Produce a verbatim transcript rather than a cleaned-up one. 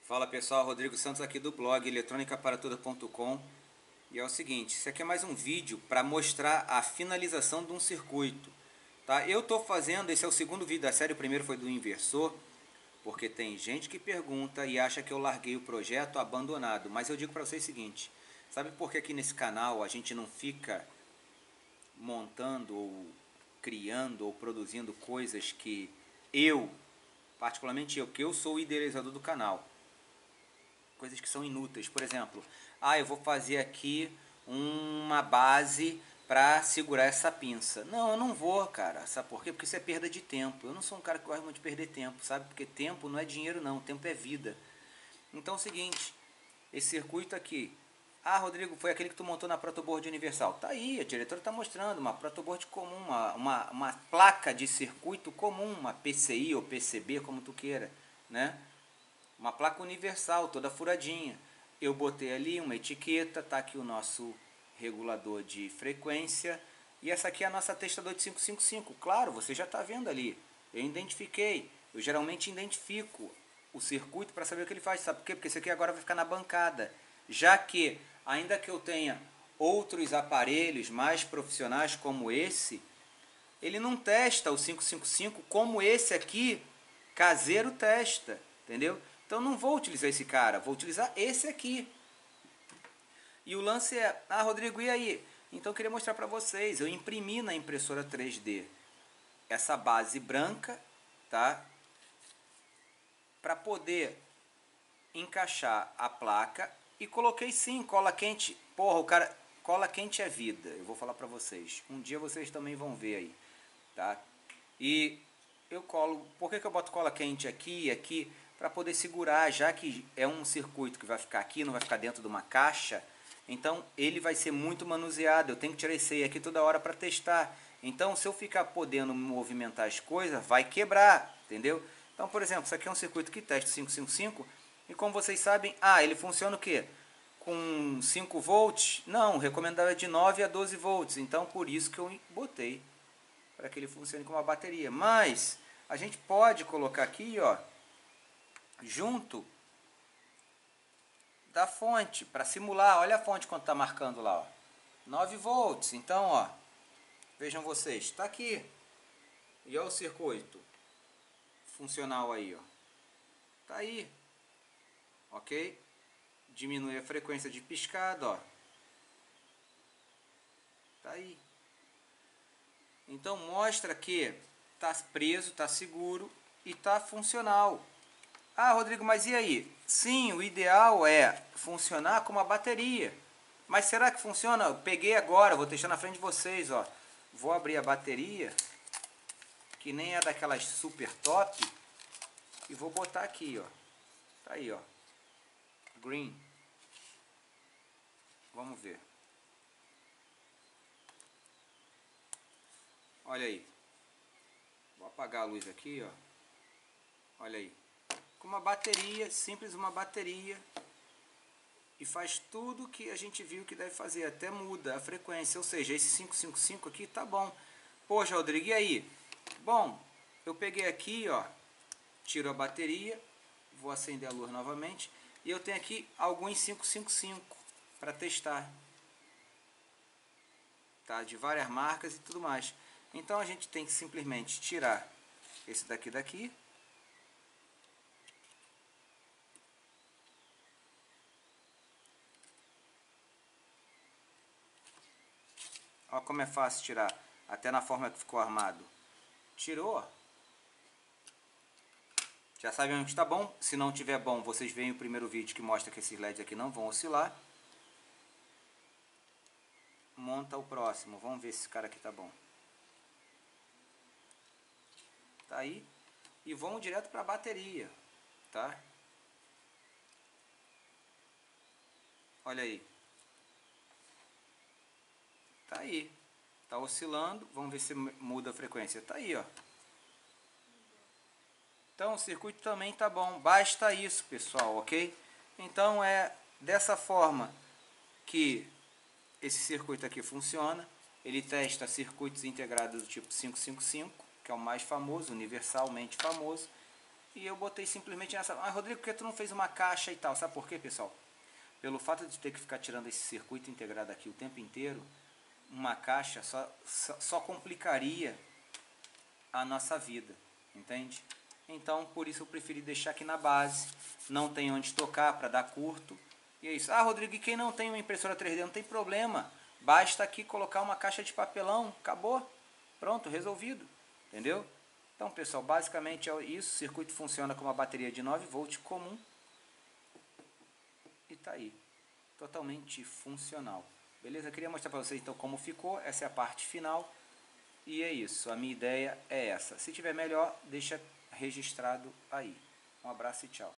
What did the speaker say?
Fala pessoal, Rodrigo Santos aqui do blog eletrônica para tudo ponto com. E é o seguinte, isso aqui é mais um vídeo para mostrar a finalização de um circuito, tá? Eu estou fazendo, esse é o segundo vídeo da série, o primeiro foi do inversor, porque tem gente que pergunta e acha que eu larguei o projeto abandonado, mas eu digo para vocês o seguinte, sabe por que aqui nesse canal a gente não fica montando ou criando ou produzindo coisas que eu, particularmente eu, que eu sou o idealizador do canal, coisas que são inúteis. Por exemplo, ah, eu vou fazer aqui uma base para segurar essa pinça. Não, eu não vou, cara. Sabe por quê? Porque isso é perda de tempo. Eu não sou um cara que gosta muito de perder tempo, sabe? Porque tempo não é dinheiro não, tempo é vida. Então é o seguinte, esse circuito aqui, ah, Rodrigo, foi aquele que tu montou na protoboard universal. Tá aí, a diretora está mostrando uma protoboard comum, uma, uma, uma placa de circuito comum, uma P C I ou P C B, como tu queira, né? Uma placa universal, toda furadinha. Eu botei ali uma etiqueta, tá aqui o nosso regulador de frequência. E essa aqui é a nossa testador de quinhentos e cinquenta e cinco. Claro, você já está vendo ali. Eu identifiquei. Eu geralmente identifico o circuito para saber o que ele faz. Sabe por quê? Porque esse aqui agora vai ficar na bancada. Já que, ainda que eu tenha outros aparelhos mais profissionais como esse, ele não testa o quinhentos e cinquenta e cinco como esse aqui caseiro testa. Entendeu? Então não vou utilizar esse cara, vou utilizar esse aqui. E o lance é, ah Rodrigo, e aí? Então eu queria mostrar para vocês, eu imprimi na impressora três D essa base branca, tá? Para poder encaixar a placa e coloquei sim cola quente. Porra, o cara, cola quente é vida, eu vou falar para vocês. Um dia vocês também vão ver aí, tá? E eu colo, por que que eu boto cola quente aqui e aqui? Para poder segurar, já que é um circuito que vai ficar aqui, não vai ficar dentro de uma caixa, então ele vai ser muito manuseado, eu tenho que tirar esse aí aqui toda hora para testar. Então se eu ficar podendo movimentar as coisas, vai quebrar, entendeu? Então, por exemplo, isso aqui é um circuito que testa quinhentos e cinquenta e cinco, e como vocês sabem, ah, ele funciona o quê? Com cinco volts? Não, recomendado é de nove a doze volts, então por isso que eu botei, para que ele funcione com uma bateria. Mas a gente pode colocar aqui, ó, junto da fonte, para simular. Olha a fonte quanto está marcando lá, ó, nove volts. Então, ó, vejam vocês, está aqui. E olha o circuito funcional aí, ó, tá aí, ok? Diminui a frequência de piscada, ó, tá aí. Então mostra que tá preso, tá seguro e tá funcional. Ah, Rodrigo, mas e aí? Sim, o ideal é funcionar com uma bateria. Mas será que funciona? Eu peguei agora, vou testar na frente de vocês, ó. Vou abrir a bateria, que nem é daquelas super top, e vou botar aqui, ó. Tá aí, ó. Green. Vamos ver. Olha aí. Vou apagar a luz aqui, ó. Olha aí. Com uma bateria, simples uma bateria, e faz tudo que a gente viu que deve fazer, até muda a frequência, ou seja, esse quinhentos e cinquenta e cinco aqui tá bom. Poxa, Rodrigo, e aí? Bom, eu peguei aqui, ó, tiro a bateria, vou acender a luz novamente, e eu tenho aqui alguns quinhentos e cinquenta e cinco para testar, tá? De várias marcas e tudo mais. Então a gente tem que simplesmente tirar esse daqui daqui, olha como é fácil tirar, até na forma que ficou armado. Tirou. Já sabem onde está bom. Se não tiver bom, vocês veem o primeiro vídeo que mostra que esses L E Ds aqui não vão oscilar. Monta o próximo. Vamos ver se esse cara aqui tá bom. Tá aí. E vamos direto para a bateria, tá? Olha aí. Tá aí. Tá oscilando. Vamos ver se muda a frequência. Tá aí, ó. Então o circuito também tá bom. Basta isso, pessoal, ok? Então é dessa forma que esse circuito aqui funciona. Ele testa circuitos integrados do tipo quinhentos e cinquenta e cinco, que é o mais famoso, universalmente famoso. e eu botei simplesmente nessa. Ah, Rodrigo, por que tu não fez uma caixa e tal? Sabe por quê, pessoal? Pelo fato de ter que ficar tirando esse circuito integrado aqui o tempo inteiro, uma caixa só, só, só complicaria a nossa vida, entende? Então, por isso eu preferi deixar aqui na base, não tem onde tocar para dar curto, e é isso. Ah, Rodrigo, e quem não tem uma impressora três D, não tem problema, basta aqui colocar uma caixa de papelão, acabou, pronto, resolvido, entendeu? Então, pessoal, basicamente é isso, o circuito funciona com uma bateria de nove volts comum, e tá aí, totalmente funcional. Beleza? Eu queria mostrar para vocês então como ficou, essa é a parte final. E é isso, a minha ideia é essa. Se tiver melhor, deixa registrado aí. Um abraço e tchau.